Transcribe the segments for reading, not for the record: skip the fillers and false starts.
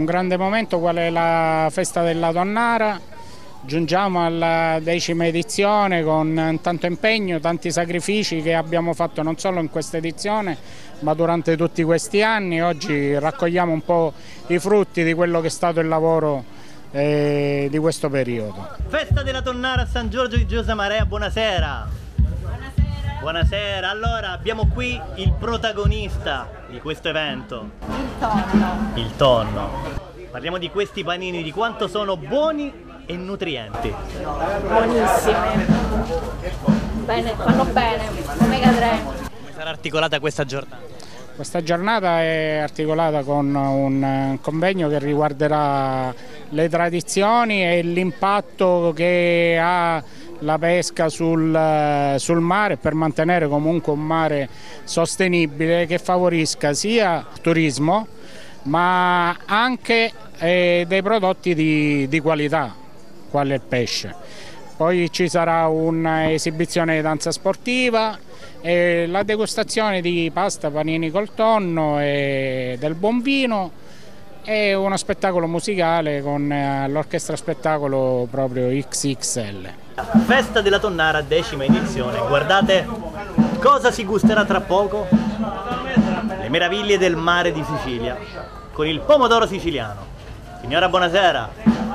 un grande momento qual è la festa della Tonnara. Giungiamo alla 10ª edizione con tanto impegno, tanti sacrifici che abbiamo fatto non solo in questa edizione ma durante tutti questi anni. Oggi raccogliamo un po' i frutti di quello che è stato il lavoro di questo periodo. Festa della Tonnara a San Giorgio di Giosamarea, buonasera! Buonasera, allora abbiamo qui il protagonista di questo evento. Il tonno. Il tonno. Parliamo di questi panini, di quanto sono buoni e nutrienti. Buonissimi. Bene, fanno bene, omega 3. Come sarà articolata questa giornata? Questa giornata è articolata con un convegno che riguarderà le tradizioni e l'impatto che ha la pesca sul mare per mantenere comunque un mare sostenibile che favorisca sia il turismo ma anche dei prodotti di qualità, quale il pesce. Poi ci sarà un'esibizione di danza sportiva e la degustazione di pasta, panini col tonno e del buon vino e uno spettacolo musicale con l'orchestra spettacolo proprio XXL. Festa della Tonnara, 10ª edizione. Guardate cosa si gusterà tra poco. Le meraviglie del mare di Sicilia con il pomodoro siciliano. Signora, buonasera.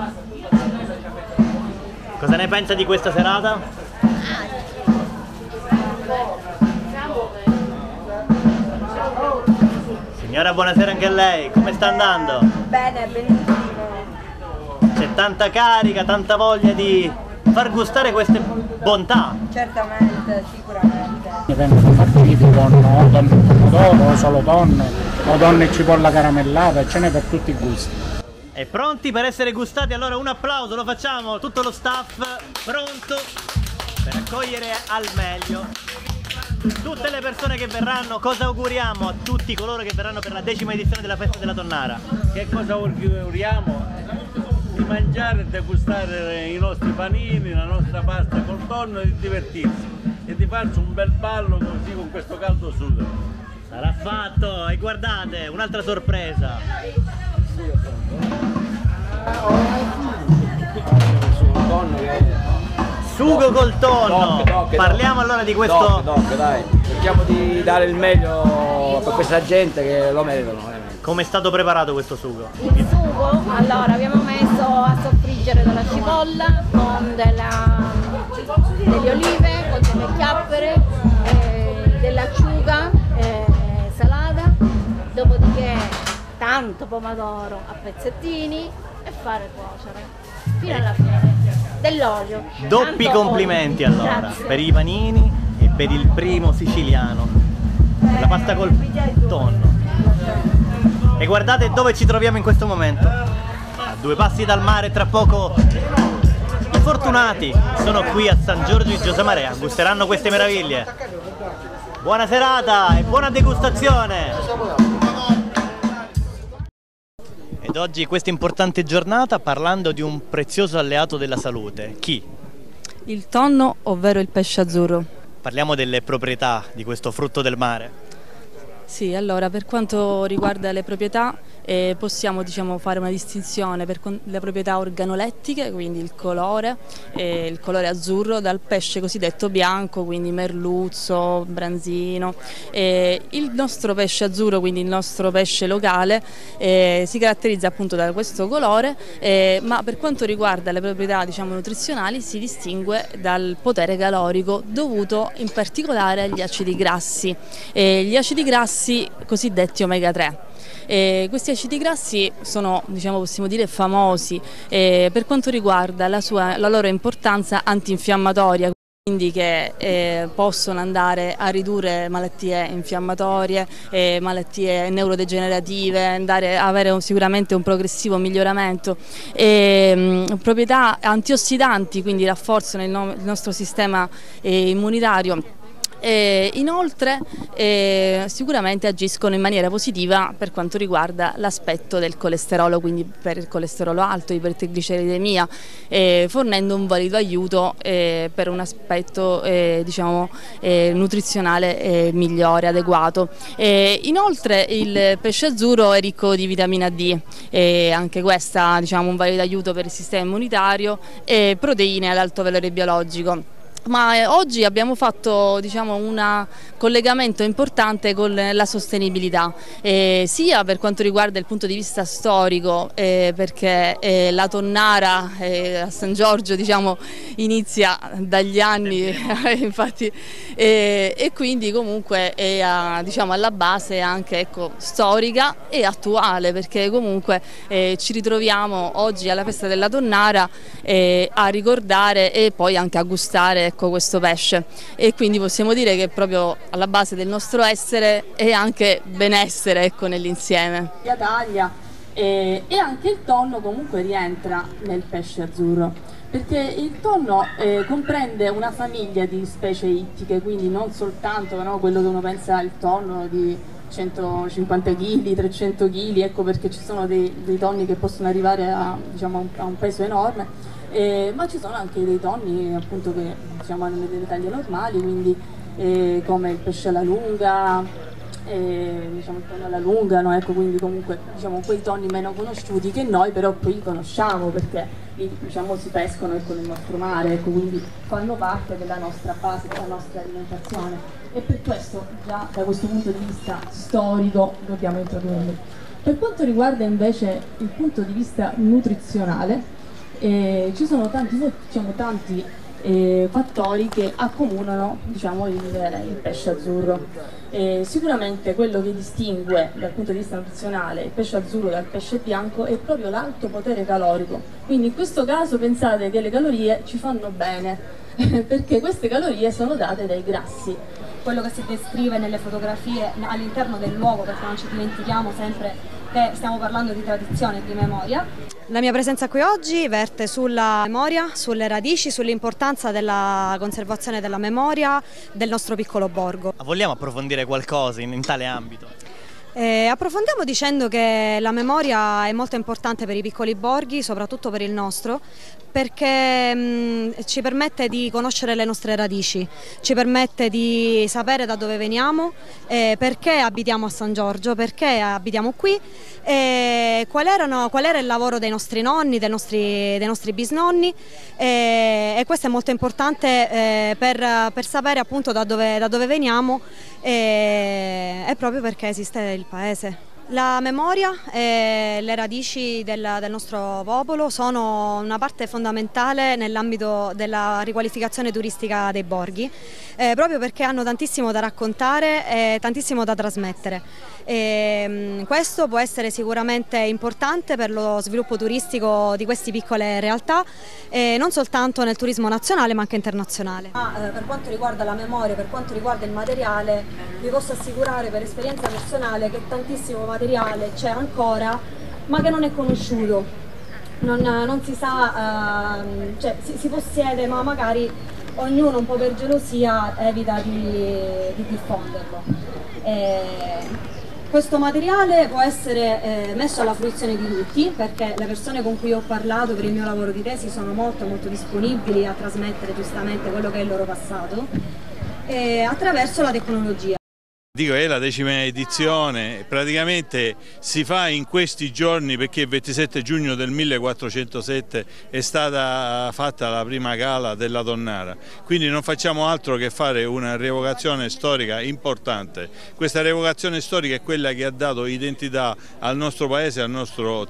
Cosa ne pensa di questa serata? Signora, buonasera anche a lei. Come sta andando? Bene, benissimo. C'è tanta carica, tanta voglia di far gustare queste bontà. Certamente, sicuramente. Vengono partiti con o tonno e pomodoro, o solo tonno, o tonno e cipolla caramellata, ce n'è per tutti i gusti. E pronti per essere gustati? Allora un applauso, lo facciamo, tutto lo staff pronto per accogliere al meglio tutte le persone che verranno. Cosa auguriamo a tutti coloro che verranno per la 10ª edizione della Festa della Tonnara? Che cosa auguriamo? Di mangiare e degustare i nostri panini, la nostra pasta col tonno e di divertirsi e di farci un bel ballo così con questo caldo sugo. Sarà fatto! E guardate, un'altra sorpresa! Sugo col tonno! Parliamo allora di questo... Dai, cerchiamo di dare il meglio per questa gente che lo meritano. Come è stato preparato questo sugo? Il sugo, allora abbiamo messo a soffriggere della cipolla con delle olive, con delle chiappere, dell'acciuga salata, dopodiché tanto pomodoro a pezzettini e fare cuocere fino alla fine dell'olio. Doppi Tanto complimenti olio. allora Grazie. per i panini e per il primo siciliano, la pasta col tonno. E guardate dove ci troviamo in questo momento, a 2 passi dal mare. Tra poco i fortunati sono qui a San Giorgio di Giosamarea, gusteranno queste meraviglie. Buona serata e buona degustazione! Ed oggi questa importante giornata parlando di un prezioso alleato della salute. Chi? Il tonno, ovvero il pesce azzurro. Parliamo delle proprietà di questo frutto del mare. Sì, allora per quanto riguarda le proprietà possiamo fare una distinzione per le proprietà organolettiche, quindi il colore azzurro, dal pesce cosiddetto bianco, quindi merluzzo, branzino. Il nostro pesce azzurro, quindi il nostro pesce locale, si caratterizza appunto da questo colore, ma per quanto riguarda le proprietà nutrizionali si distingue dal potere calorico dovuto in particolare agli acidi grassi. Gli acidi grassi cosiddetti omega 3. Questi acidi grassi sono, possiamo dire, famosi per quanto riguarda la loro importanza antinfiammatoria, quindi che possono andare a ridurre malattie infiammatorie, malattie neurodegenerative, avere sicuramente un progressivo miglioramento, proprietà antiossidanti, quindi rafforzano il nostro sistema immunitario Inoltre sicuramente agiscono in maniera positiva per quanto riguarda l'aspetto del colesterolo, quindi per il colesterolo alto, ipertrigliceridemia, fornendo un valido aiuto per un aspetto diciamo, nutrizionale migliore, adeguato. Inoltre il pesce azzurro è ricco di vitamina D, anche questa diciamo, un valido aiuto per il sistema immunitario, e proteine ad alto valore biologico. Ma oggi abbiamo fatto diciamo, un collegamento importante con la sostenibilità, sia per quanto riguarda il punto di vista storico, perché la tonnara a San Giorgio diciamo, inizia dagli anni, infatti, e quindi comunque è diciamo, alla base anche ecco, storica e attuale, perché comunque ci ritroviamo oggi alla festa della tonnara a ricordare e poi anche a gustare ecco, questo pesce, e quindi possiamo dire che proprio alla base del nostro essere è anche benessere ecco, nell'insieme. La taglia e anche il tonno comunque rientra nel pesce azzurro, perché il tonno comprende una famiglia di specie ittiche, quindi non soltanto no, quello che uno pensa al tonno di 150 kg, 300 kg, ecco perché ci sono dei tonni che possono arrivare a, diciamo, a un peso enorme. Ma ci sono anche dei tonni appunto che diciamo, hanno delle taglie normali, quindi come il pesce alla lunga, diciamo il tonno alla lunga, no? Ecco, quindi comunque diciamo, quei tonni meno conosciuti che noi però qui conosciamo, perché lì diciamo, si pescano ecco, nel nostro mare, ecco, quindi fanno parte della nostra base, della nostra alimentazione, e per questo già da questo punto di vista storico dobbiamo introdurli. Per quanto riguarda invece il punto di vista nutrizionale, ci sono tanti fattori che accomunano diciamo, il pesce azzurro. Sicuramente quello che distingue dal punto di vista nutrizionale il pesce azzurro dal pesce bianco è proprio l'alto potere calorico, quindi in questo caso pensate che le calorie ci fanno bene perché queste calorie sono date dai grassi. Quello che si descrive nelle fotografie all'interno del luogo, perché non ci dimentichiamo sempre che stiamo parlando di tradizione e di memoria. La mia presenza qui oggi verte sulla memoria, sulle radici, sull'importanza della conservazione della memoria del nostro piccolo borgo. Vogliamo approfondire qualcosa in tale ambito? Approfondiamo dicendo che la memoria è molto importante per i piccoli borghi, soprattutto per il nostro, perché ci permette di conoscere le nostre radici, ci permette di sapere da dove veniamo, perché abitiamo a San Giorgio, perché abitiamo qui, qual era il lavoro dei nostri nonni, dei nostri bisnonni, e questo è molto importante per sapere appunto da dove veniamo, e proprio perché esiste il paese. La memoria e le radici del nostro popolo sono una parte fondamentale nell'ambito della riqualificazione turistica dei borghi, proprio perché hanno tantissimo da raccontare e tantissimo da trasmettere. Questo può essere sicuramente importante per lo sviluppo turistico di queste piccole realtà, non soltanto nel turismo nazionale ma anche internazionale. Per quanto riguarda la memoria, per quanto riguarda il materiale, vi posso assicurare per esperienza personale che tantissimo materiale c'è ancora ma che non è conosciuto, non si sa, cioè si possiede ma magari ognuno un po' per gelosia evita di diffonderlo. Questo materiale può essere messo alla fruizione di tutti, perché le persone con cui ho parlato per il mio lavoro di tesi sono molto disponibili a trasmettere giustamente quello che è il loro passato attraverso la tecnologia. Dico, è la 10ª edizione, praticamente si fa in questi giorni perché il 27 giugno del 1407 è stata fatta la prima gala della tonnara, quindi non facciamo altro che fare una rievocazione storica importante. Questa rievocazione storica è quella che ha dato identità al nostro paese, al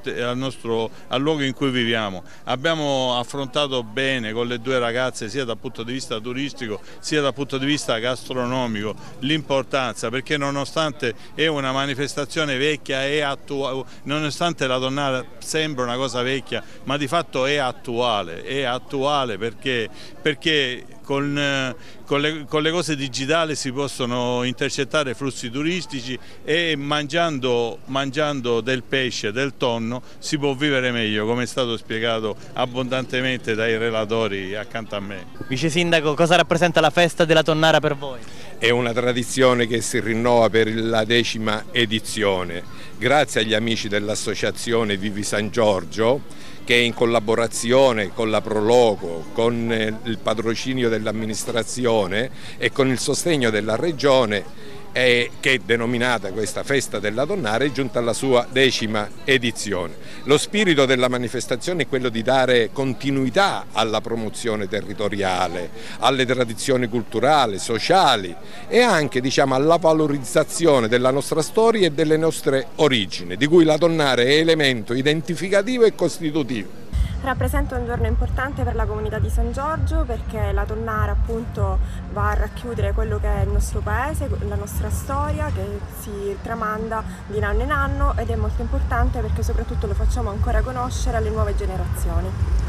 luogo in cui viviamo. Abbiamo affrontato bene con le due ragazze sia dal punto di vista turistico sia dal punto di vista gastronomico l'importanza, perché nonostante è una manifestazione vecchia e attuale, nonostante la tonnara sembra una cosa vecchia, ma di fatto è attuale perché con le cose digitali si possono intercettare flussi turistici e mangiando del pesce, del tonno, si può vivere meglio, come è stato spiegato abbondantemente dai relatori accanto a me. Vice Sindaco, cosa rappresenta la festa della tonnara per voi? È una tradizione che si rinnova per la 10ª edizione, grazie agli amici dell'associazione Vivi San Giorgio, che in collaborazione con la Proloco, con il patrocinio dell'amministrazione e con il sostegno della Regione, che è denominata questa Festa della Tonnara, è giunta alla sua 10ª edizione. Lo spirito della manifestazione è quello di dare continuità alla promozione territoriale, alle tradizioni culturali, sociali e anche, diciamo, alla valorizzazione della nostra storia e delle nostre origini, di cui la Tonnara è elemento identificativo e costitutivo. Rappresenta un giorno importante per la comunità di San Giorgio, perché la Tonnara appunto va a racchiudere quello che è il nostro paese, la nostra storia che si tramanda di anno in anno, ed è molto importante perché soprattutto lo facciamo ancora conoscere alle nuove generazioni.